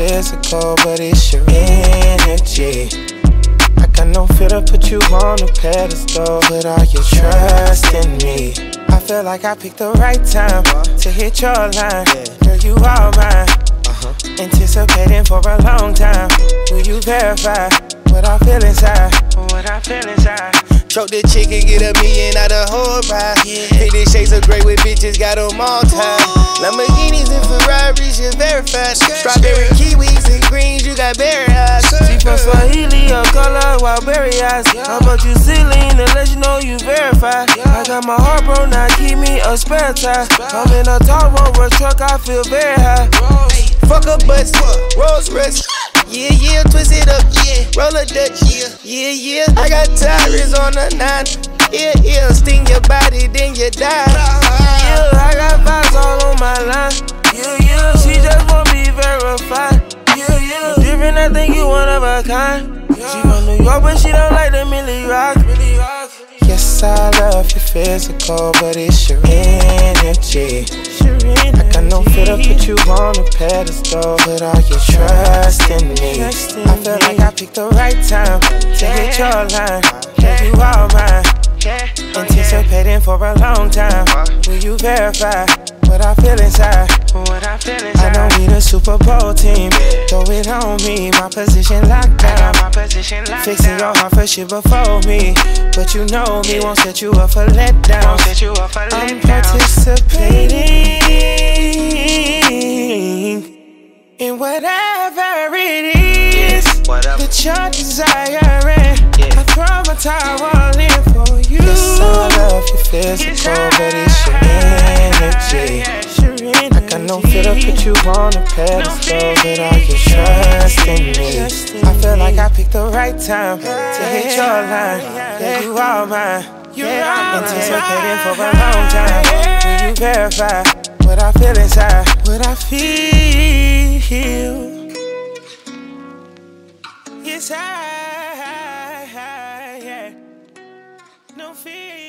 physical, but it's your energy. I got no fear to put you on a pedestal. Put all your trust in me. I feel like I picked the right time to hit your line. Girl, you are mine. Anticipating for a long time. Will you verify what I feel inside? What I feel inside. Choke the chicken, get $1 million out of whole ride. 50 shades of gray with bitches, got them all tied. Lamborghinis and Ferraris, you verified. Strawberry kiwis and greens, you got berry eyes. She from Swahili, her color, wild berry eyes. How about you ceiling to let you know you verified? I got my heart broke, now keep me a spare tire. I'm in a tall rover truck, I feel very high. Fuck a bus, Rolls Royce. Yeah, yeah, twist it up, yeah. Roll a Dutch, yeah, yeah, yeah. I got tires on the 9. Yeah, yeah, sting your body, then you die. Yeah, I got vibes all on my line. Yeah, yeah, she just won't be verified. Yeah, yeah, different, I think you one of a kind. She from New York, but she don't like the Millie Rock. Yes, I love your physical, but it's your energy. I got no fear to put you on a pedestal. Put all your trust in me. I feel like I picked the right time to hit your line. Girl, you are mine. Anticipating for a long time. Will you verify what I feel inside? I don't need a Super Bowl team. Throw it on me, my position locked down. Fixing your heart for shit before me. But you know me, won't set you up for letdown. I'm participating in whatever it is that you're desiring. I throw my towel all in for you. Yes, I love your physical, but it's your energy. I got no fear to put you on a pedestal. Put all your trust in me. I feel like I picked the right time to hit your line. Yeah, you are mine. Anticipating for a long time. Will you verify what I feel inside? What I feel. Yes, I, yeah. No fear.